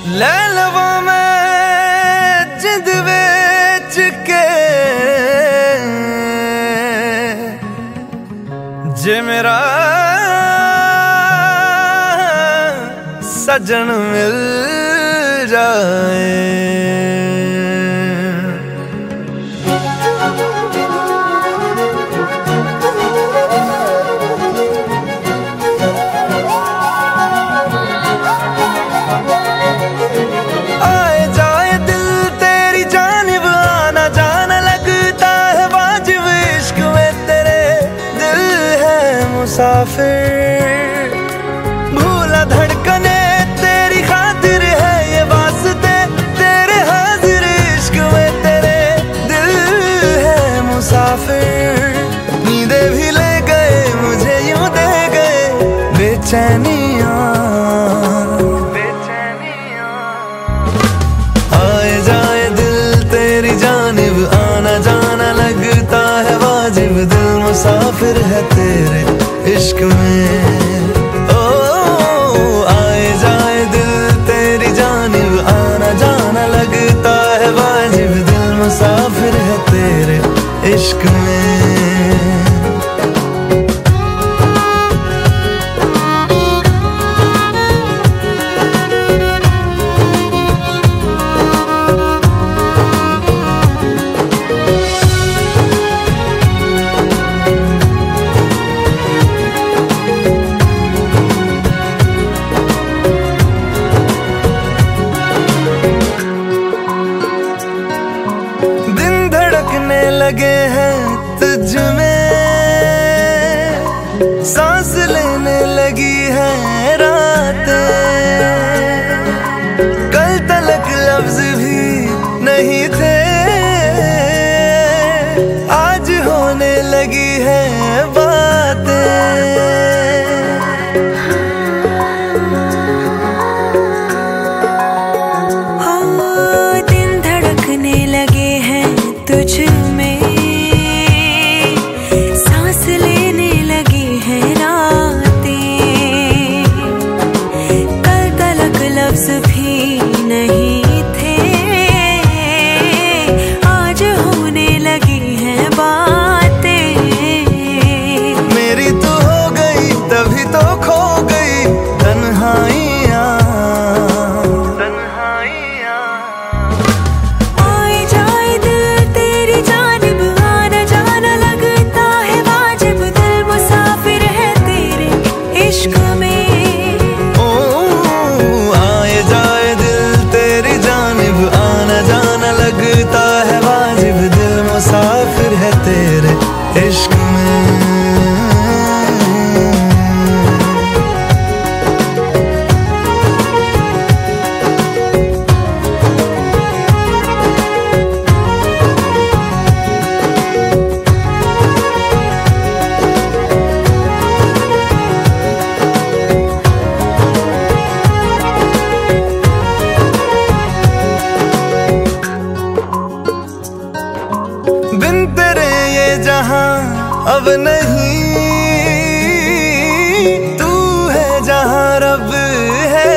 ਲੈ ਲਵਾਂ ਮੈਂ ਜਿੰਦ ਵਿੱਚ ਕੇ ਜੇ ਮੇਰਾ सजन मिल जाए। आए जाए दिल तेरी जानिब आना जाना लगता है वाजिब इश्क में तेरे दिल है मुसाफिर भूला धड़कने नींदे भी ले गए मुझे यूं दे गए बेचैनियां। आए जाए दिल तेरी जानिब आना जाना लगता है वाजिब दिल मुसाफिर है तेरे इश्क में। ओ आए जाए दिल तेरी जानिब आना जाना लगता है वाजिब दिल मुसाफिर है तेरे इश्क में। दिन धड़कने लगे हैं तुझ में सांस लेने लगी है रातें कल तलक लफ्ज भी नहीं थे आज होने लगी है बातें। दिन धड़कने लगे हैं तुझ में भी नहीं थे आज होने लगी हैं बातें। मेरी तो हो गई तभी तो खो गई तन्हाइयाँ। आए जाए दिल तेरी जानिब आना जाना लगता है वाजिब दिल मुसाफिर है तेरे इश्क में। लगता है वाजिब दिल मुसाफिर है तेरे इश्क में। बिन तेरे ये जहां अब नहीं तू है जहां रब है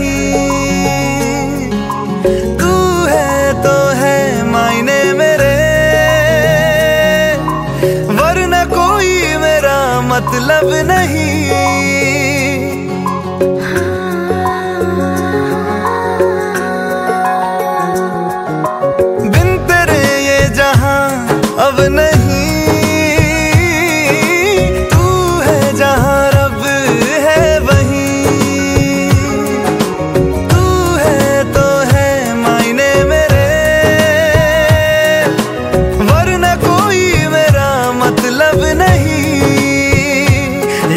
वहीं तू है तो है मायने मेरे वरना कोई मेरा मतलब नहीं। अब नहीं तू है जहां रब है वहीं तू है तो है मायने मेरे वरना कोई मेरा मतलब नहीं।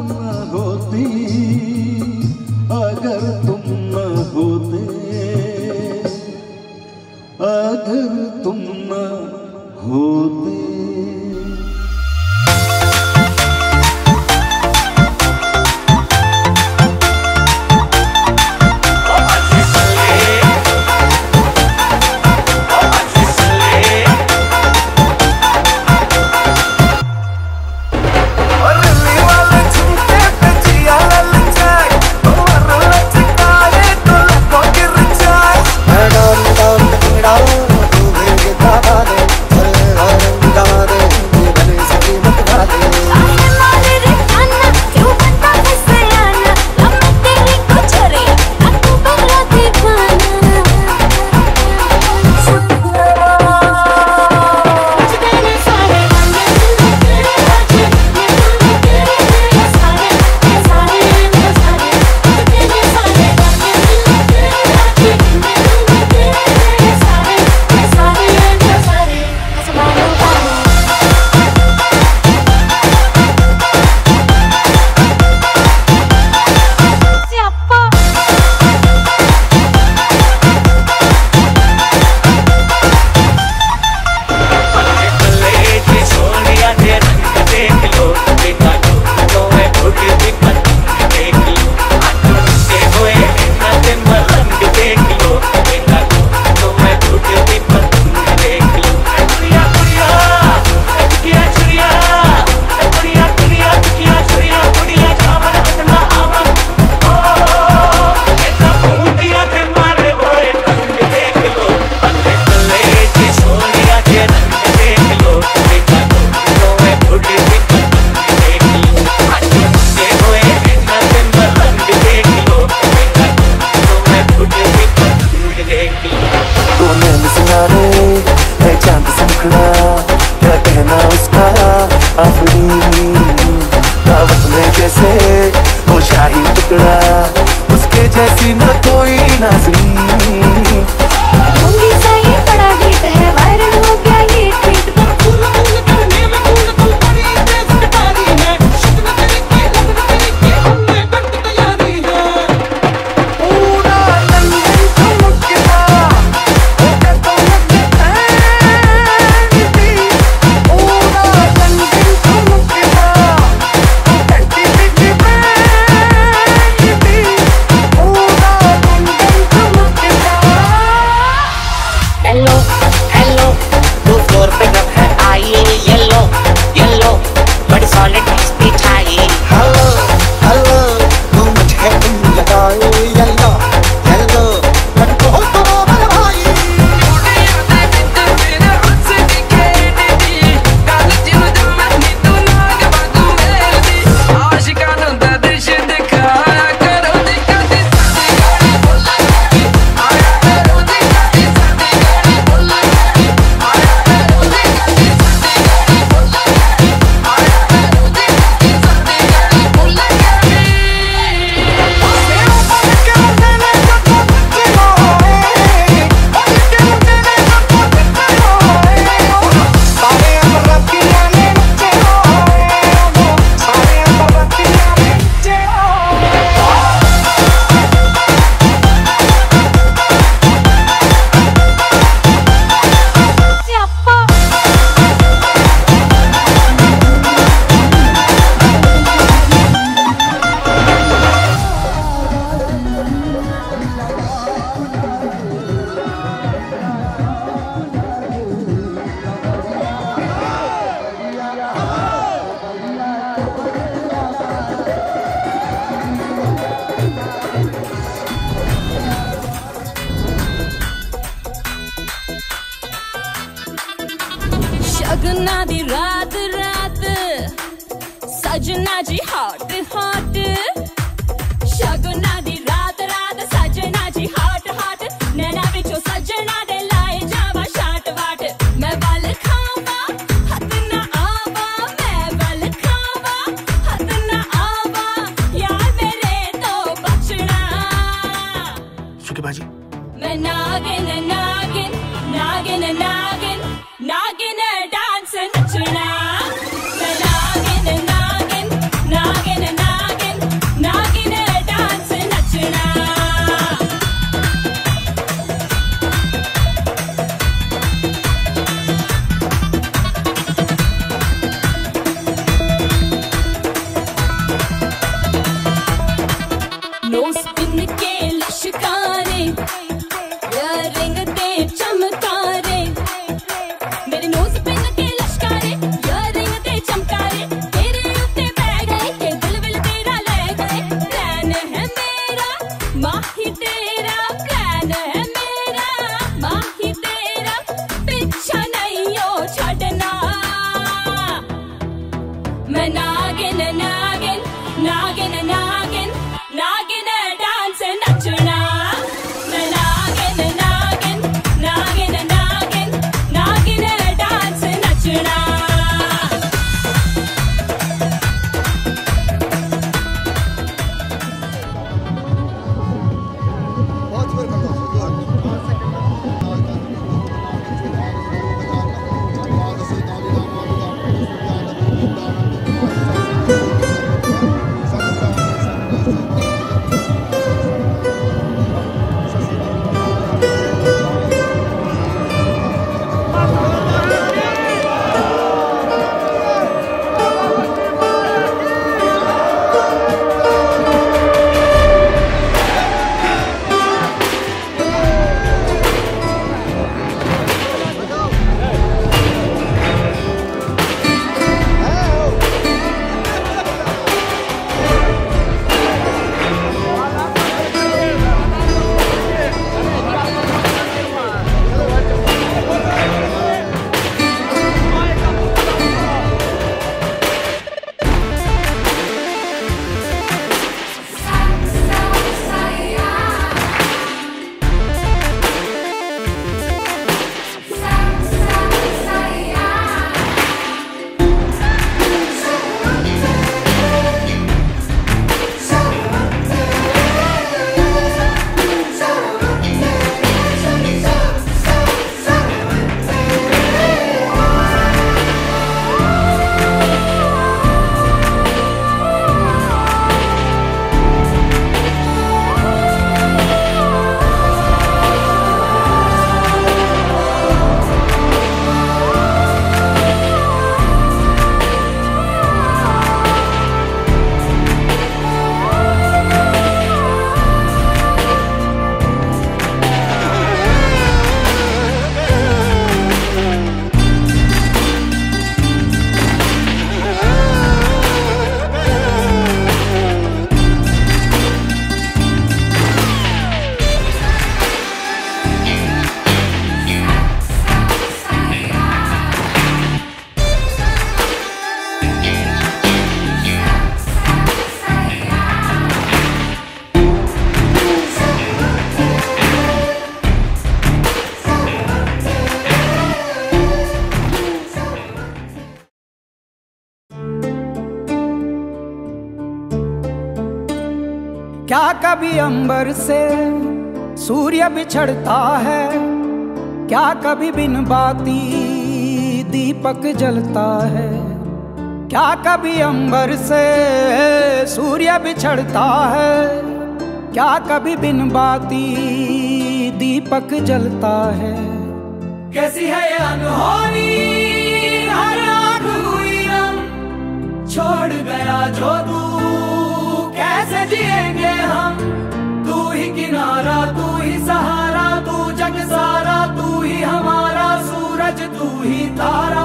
न होती, अगर तुम न होते, अगर तुम न होते। उसके जैसी न कोई नाज़ी। शगना दी रात रात सजना जी हॉट हॉट। शगना दी रात रात सजना जी हॉट हॉट। नैना विचो सजना दे लाए जावा शाट वाट। मैं वल खावा हथ ना आवा, मैं वल खावा हथ ना आवा, यार मेरे तो बचना। शुक्रिया मैं नागिन नागिन नागिन नागिन नागिन डांस नचना। मैं नागिन नागिन नागिन क्या कभी अंबर से सूर्य बिछड़ता है, क्या कभी बिन बाती दीपक जलता है। क्या कभी अंबर से सूर्य बिछड़ता है, क्या कभी बिन बाती दीपक जलता है। कैसी है ये अनहोनी हर आँख हुई रंग, छोड़ गया जो तू कैसे जिएंगे हम। तू ही किनारा, तू ही सहारा, तू जग सारा, तू ही हमारा सूरज, तू ही तारा।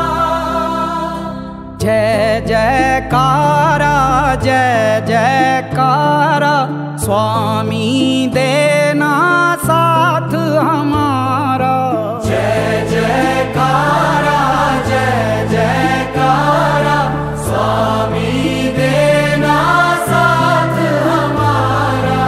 जय जयकारा, जय जयकारा, स्वामी देना साथ हमारा। जय जयकारा, जय जयकारा, स्वामी देना साथ हमारा।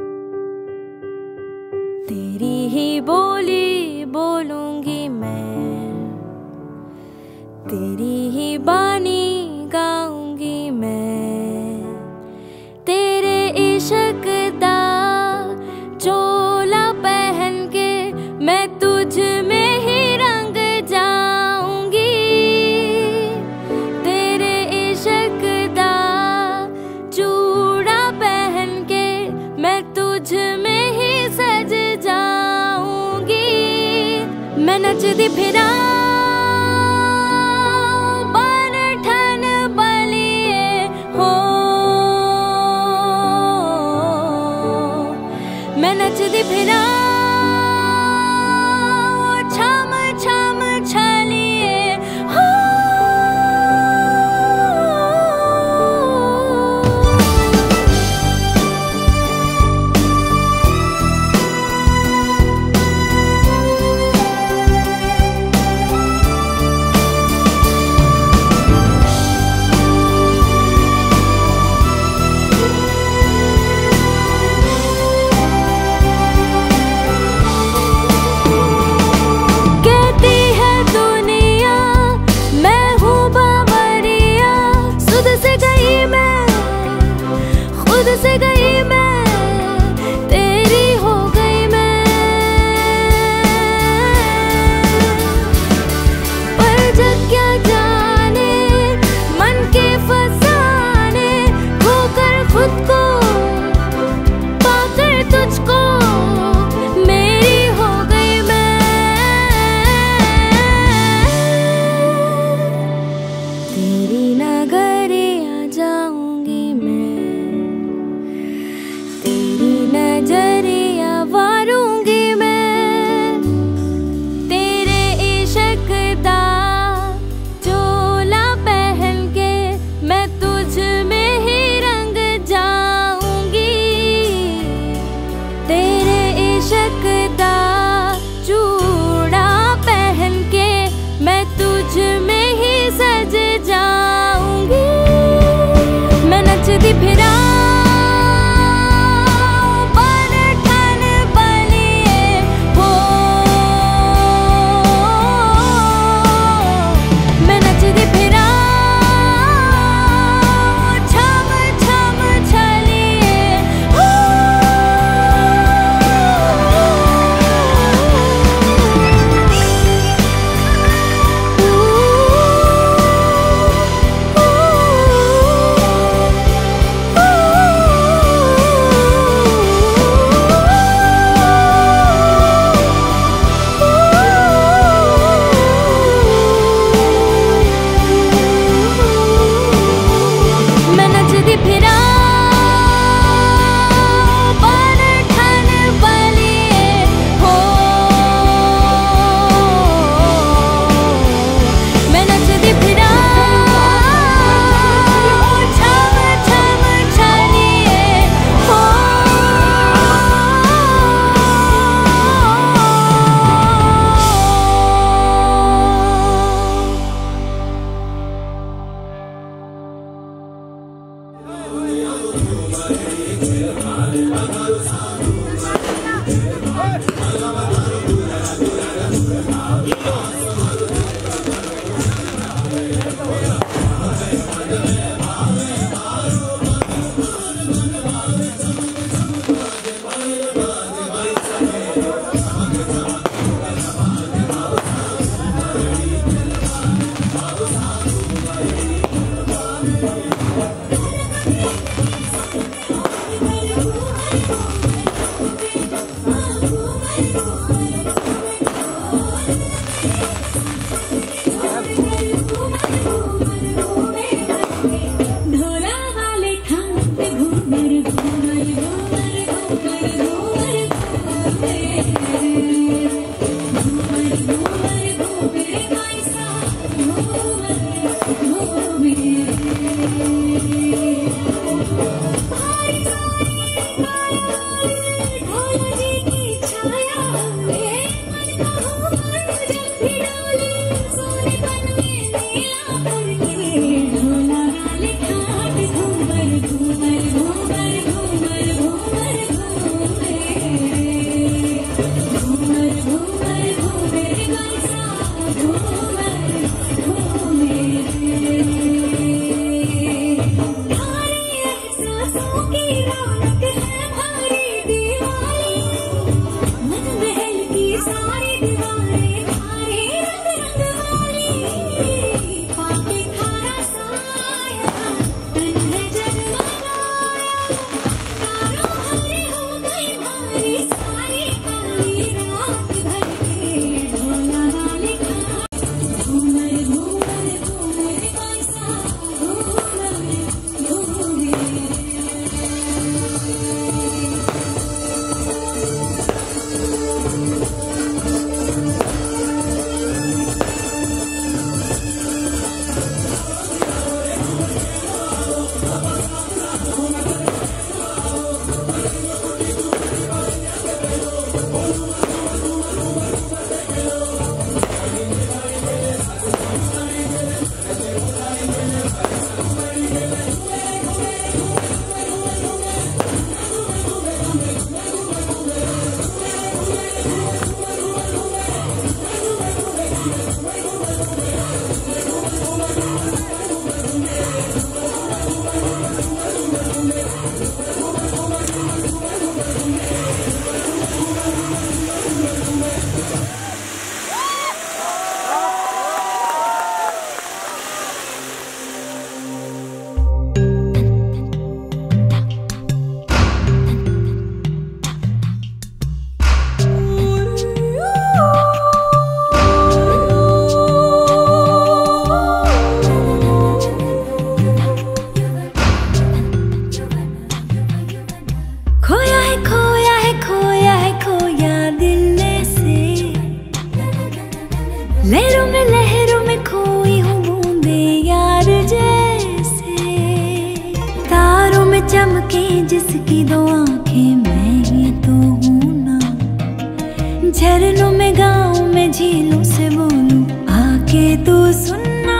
तेरी ही बोली बोलूंगी मैं, तेरी ही बानी गाऊंगी मैं, तेरे इश्क दा चोला पहन के मैं तुझ में ही रंग जाऊंगी, तेरे इश्क दा चूड़ा पहन के मैं तुझ में ही सज जाऊंगी। मैं नचदी फिरा मैं नचदी फिरा छम छम छलिए हो। लहरों में खोई हूँ बूंदे यार जैसे, तारों में चमके जिसकी दो आंखें मैं ही तो हूँ ना, झरनों में गाँव में झीलों से बोलूं आके तू सुनना।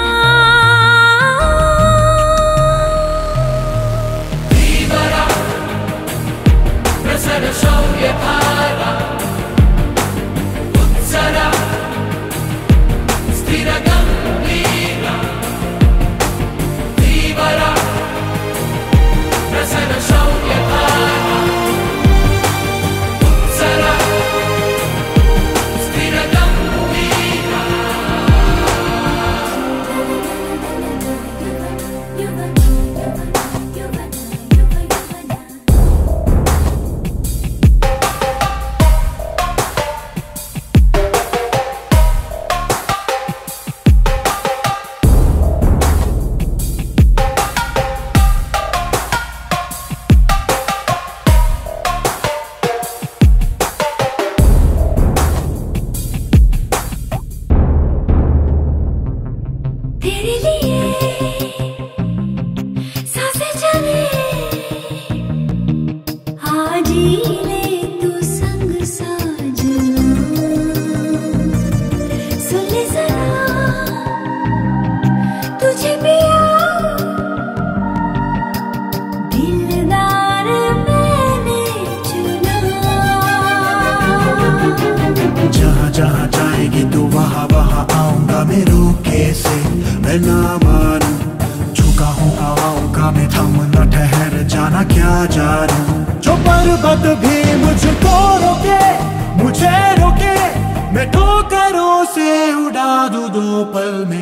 तेरे लिए सांसें चले आज ही ले तू संग साजना, सुन ले जरा तुझे पिया दिलदार मैंने चुना। जहाँ जहाँ जाएगी तू वहाँ वहाँ आऊंगा मैं रुके से, मैं ना मानूं झुका हूँ हवाओं का मैं, थम न ठहर जाना क्या जानूं। जो पर्वत भी मुझको रोके मुझे रोके, मैं ठोकरों से उड़ा दूं दो पल में।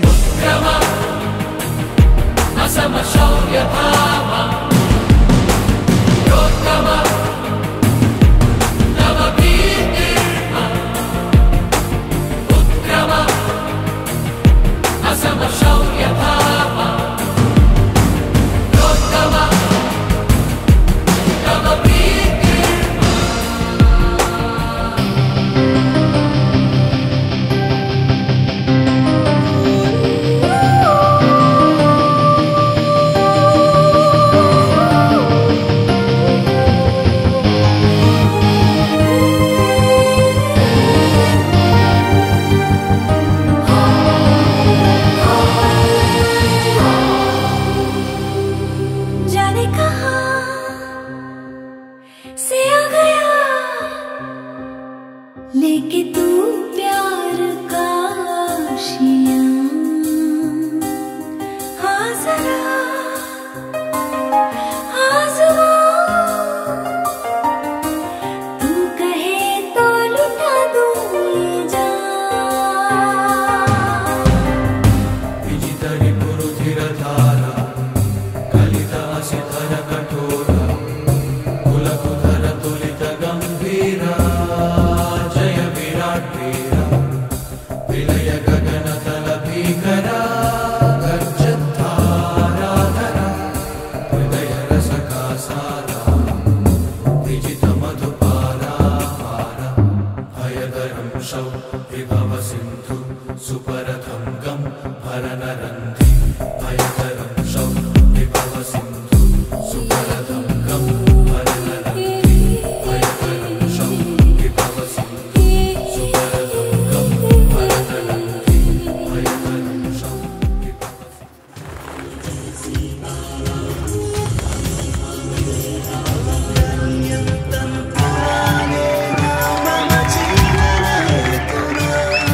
लेके तू प्यार का आशियाँ, हाँ जरा आज़मा, तू कहे तो लुटा दूँ ये जान। विजितरि पुरुधिर धारा कलिता सिधर कठोरा, कुलकुधर तुलित गंभीरा, विलय गगन तल भीकरा, गर्जद्धाराधरा हृदय रस का सारा, विजित मधुपारा हारा, भयदरं शौ विभव सिंधु सुपरथं गं भरनरन्धि, भयदरं शौ विभव सिंधु सुपरथं गं भरनरन्धि, भयदरं शौ विभव सिंधु सुपरथं गं भरनरन्धि, भयदरं शौ विभव मम जीवन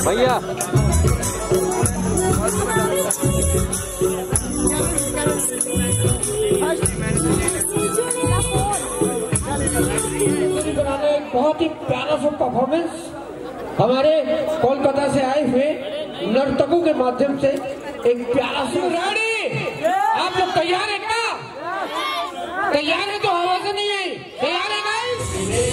भैया बहुत ही प्यारा सा परफॉर्मेंस हमारे कोलकाता से आए हुए नर्तकों के माध्यम से एक प्यारा सा। रेडी? आप लोग तैयार हैं क्या? तैयार है तो आवाज नहीं आई। तैयार है गाइस?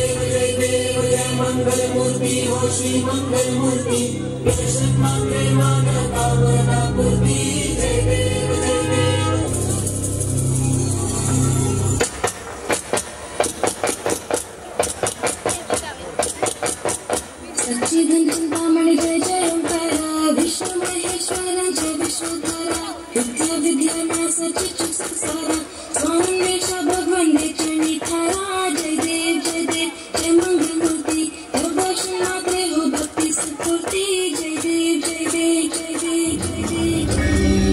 मंगल मूर्ति हो श्री मंगल मूर्ति मांगे मांगे कामना पूर्ति जय देव जय देव। सच्चिदानंद चिंतामणि जय जय ओंकारा विष्णु महेश्वरा जय विश्वधारा विद्या विद्यामय सचित संसारा स्वामी वेशा भगवान ने चरणी थारा जय देव जय मंगल मूर्ति दर्शन मात्रे हो भक्ति संपूर्ति जय देव जय देव जय देव जय देव जय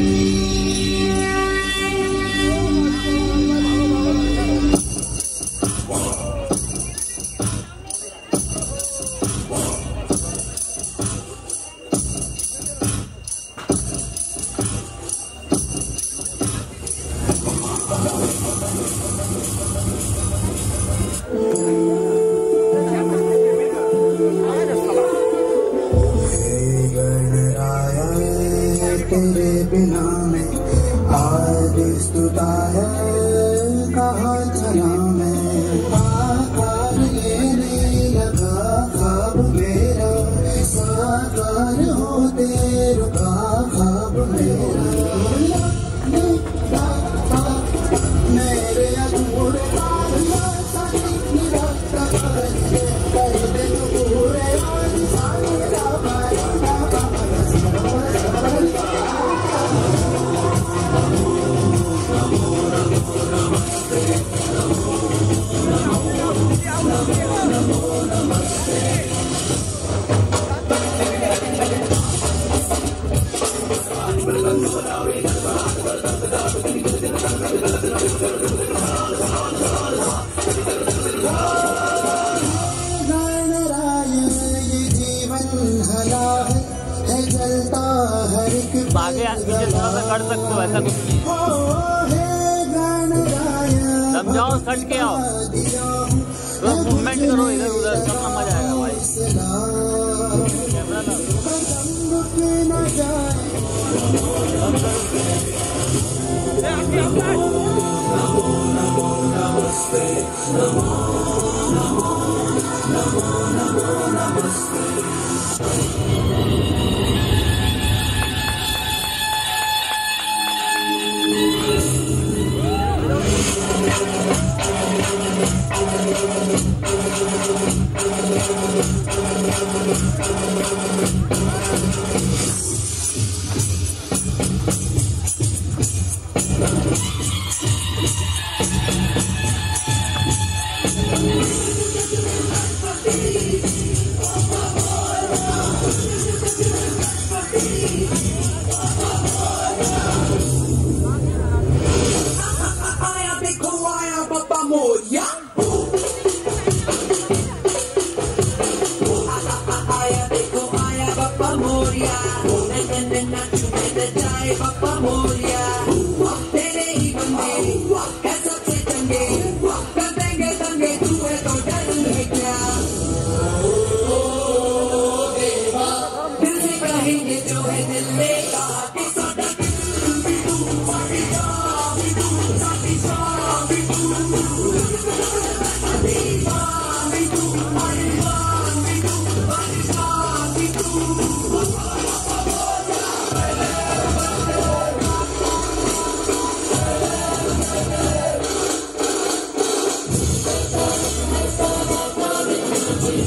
तेरे बिना मैं आज स्तुता है कहाँ चला मैं आकार लेने लगा ख्वाब मेरा साकार होते रुका ख्वाब मेरा मेरे अधूरे आगे पीछे थोड़ा सा कर सकते हो, ऐसा कुछ नहीं। समझाओ, सट के आओ, तो मूवमेंट करो इधर उधर, सब मजा आएगा भाई। कैमरा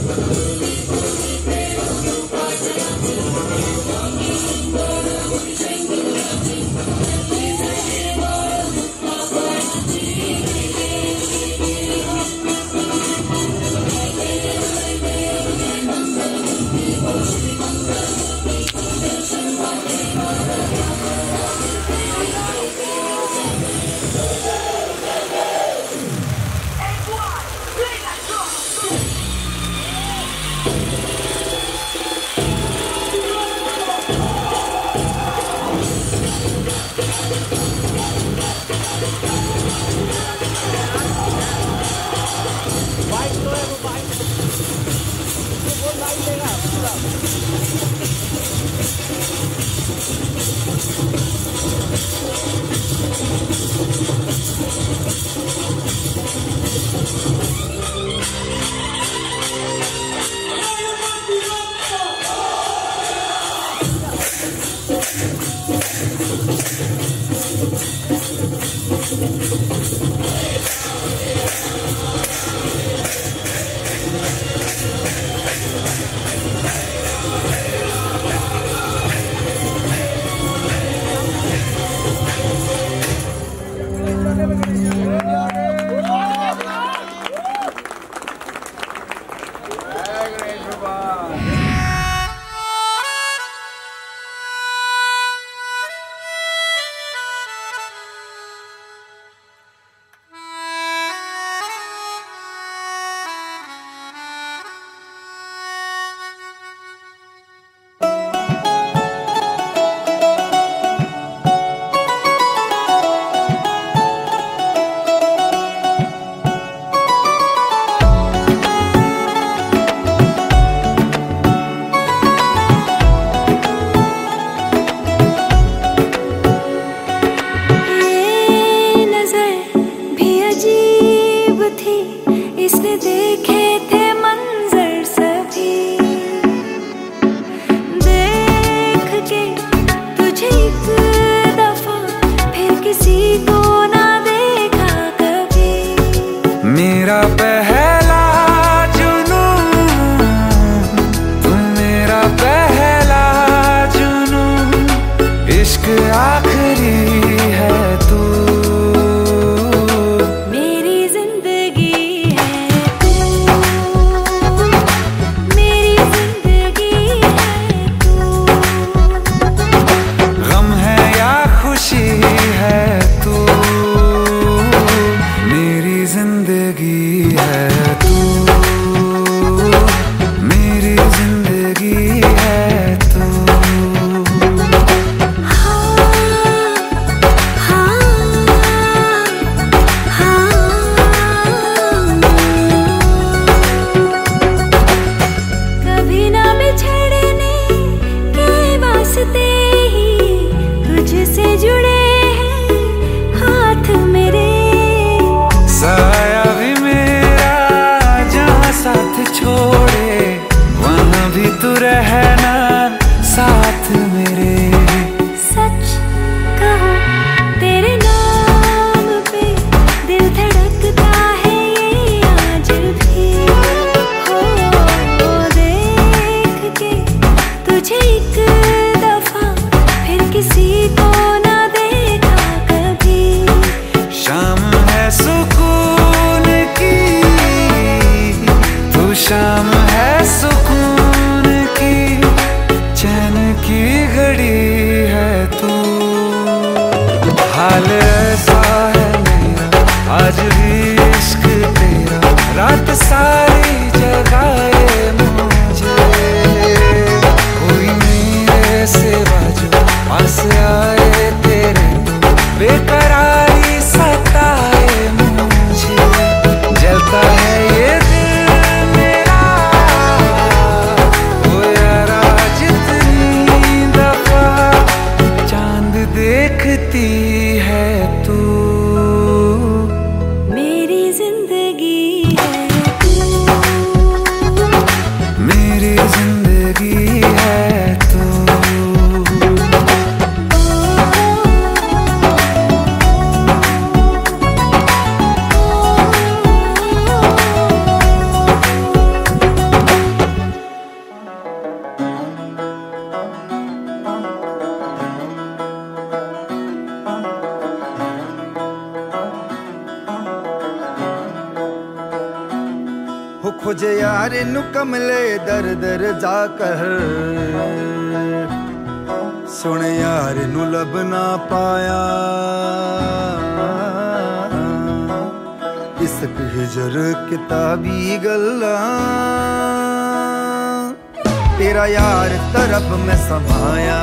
जय एक दफा फिर किसी को ना देखा कभी। शाम है सुकून की, तू शाम है सुकून की, चैन की घड़ी है तू। हाल ऐसा है मेरा आज भी इश्क तेरा, रात सारी जगाए मुझे। कोई मेरे सिवा जो पास आए तेरे, तो बेकरारी सताए मुझे। जलता है ये दिल मेरा, ओ यारा जितनी दफा चांद देखती है तू। मेरी जिंदगी है तू, मेरी जिंदगी है तू। हो खोजे यार नु कमले दर दर जाकर, सुने यार नु लब ना पाया। इश्क हिजर किताबी गल्ला, तेरा यार तरफ में समाया।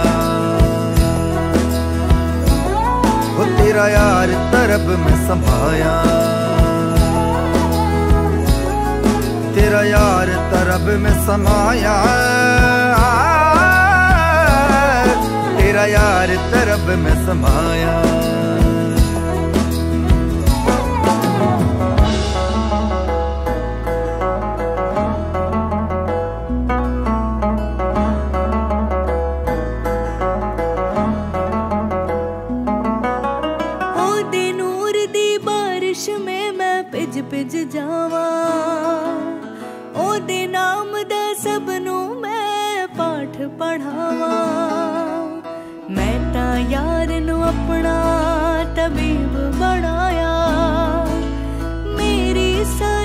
हो तेरा यार तरफ में समाया, तेरा यार तरब में समाया। तेरा यार तरब में समाया। ओ दे नूर दी बारिश में मैं पिज पिज जावा। ओ दे नाम दा सबनू मैं पाठ पढ़ावा। मैं ता यार नू अपना तबीब बनाया। मेरी सा